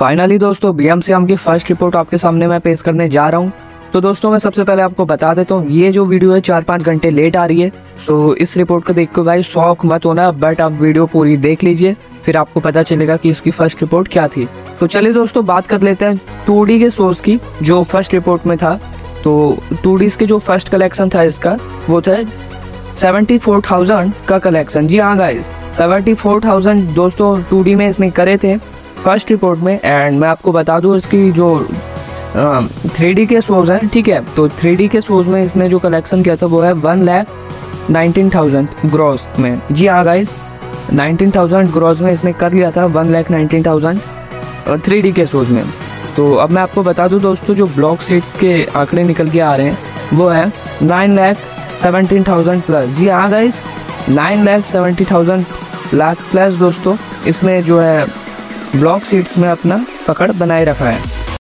Finally दोस्तों BMCM की first report आपके सामने मैं पेश करने जा रहा हूँ। तो दोस्तों मैं सबसे पहले आपको बता देता हूँ, ये जो वीडियो है 4-5 घंटे लेट आ रही है। सो इस रिपोर्ट को देख के भाई शौक मत होना, बट आप वीडियो पूरी देख लीजिए, फिर आपको पता चलेगा कि इसकी फर्स्ट रिपोर्ट क्या थी। तो चलिए दोस्तों बात कर लेते हैं 2D के सोर्स की, जो फर्स्ट रिपोर्ट में था। तो 2D के जो फर्स्ट कलेक्शन था इसका, वो था 74,000 का कलेक्शन। जी हाँ गाइस, 74,000 दोस्तों 2D में इसने करे थे फर्स्ट रिपोर्ट में। एंड मैं आपको बता दूं इसकी जो 3D के सोर्स हैं, ठीक है, तो 3D के सोर्स में इसने जो कलेक्शन किया था वो है 1,19,000 ग्रॉस में। जी हाँ गाइस, 19,000 ग्रॉस में इसने कर लिया था 1,19,000 3D के सोर्स में। तो अब मैं आपको बता दूं दोस्तों, जो ब्लॉक सीट्स के आंकड़े निकल के आ रहे हैं वो है 9,17,000 प्लस। जी हाँ गाइस, 9,70,000 प्लस दोस्तों इसने जो है ब्लॉक सीट्स में अपना पकड़ बनाए रखा है।